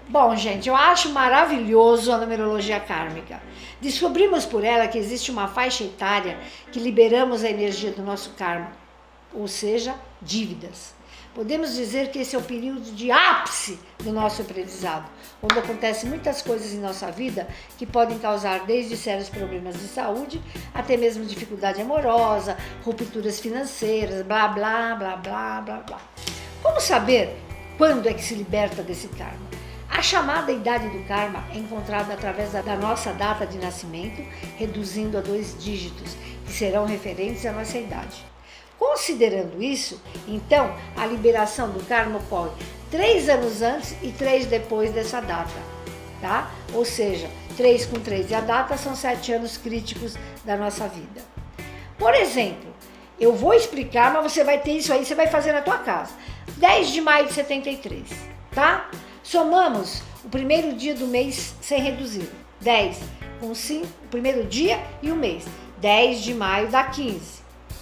Bom, gente, eu acho maravilhoso a numerologia kármica. Descobrimos por ela que existe uma faixa etária que liberamos a energia do nosso karma, ou seja, dívidas. Podemos dizer que esse é o período de ápice do nosso aprendizado, onde acontecem muitas coisas em nossa vida que podem causar desde sérios problemas de saúde até mesmo dificuldade amorosa, rupturas financeiras, blá, blá, blá, blá, blá, blá. Como saber quando é que se liberta desse karma? A chamada idade do karma é encontrada através da nossa data de nascimento, reduzindo a 2 dígitos, que serão referentes à nossa idade. Considerando isso, então, a liberação do karma ocorre 3 anos antes e 3 depois dessa data, tá? Ou seja, 3 com 3 e a data são 7 anos críticos da nossa vida. Por exemplo, eu vou explicar, mas você vai ter isso aí, você vai fazer na tua casa. 10 de maio de 73, tá? Somamos o primeiro dia do mês sem reduzir. 10 com 5, o primeiro dia e o mês. 10 de maio dá 15.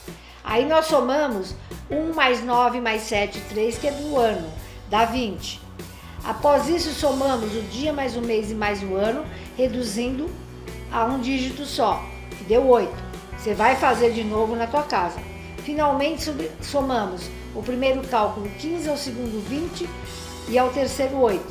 Aí nós somamos 1 mais 9 mais 7, 3, que é do ano, dá 20. Após isso, somamos o dia mais o mês e mais o ano, reduzindo a um dígito só, que deu 8. Você vai fazer de novo na tua casa. Finalmente, somamos o primeiro cálculo 15, ao segundo 20 e ao terceiro 8.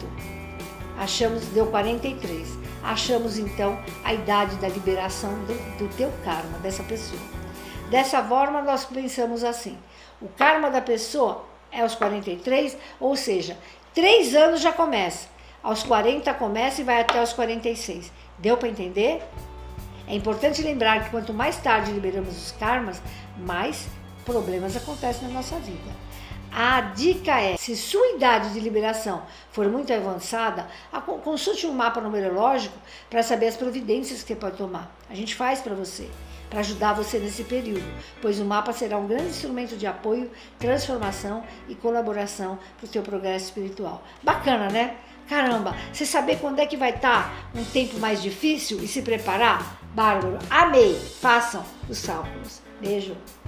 Achamos, deu 43. Achamos então a idade da liberação do teu karma, dessa pessoa. Dessa forma, nós pensamos assim: o karma da pessoa é aos 43, ou seja, 3 anos já começa, aos 40 começa e vai até aos 46. Deu para entender? É importante lembrar que quanto mais tarde liberamos os karmas, mais problemas acontecem na nossa vida. A dica é, se sua idade de liberação for muito avançada, consulte um mapa numerológico para saber as providências que você pode tomar. A gente faz para você, para ajudar você nesse período, pois o mapa será um grande instrumento de apoio, transformação e colaboração para o teu progresso espiritual. Bacana, né? Caramba, você saber quando é que vai estar um tempo mais difícil e se preparar? Bárbaro, amei! Façam os cálculos. Beijo!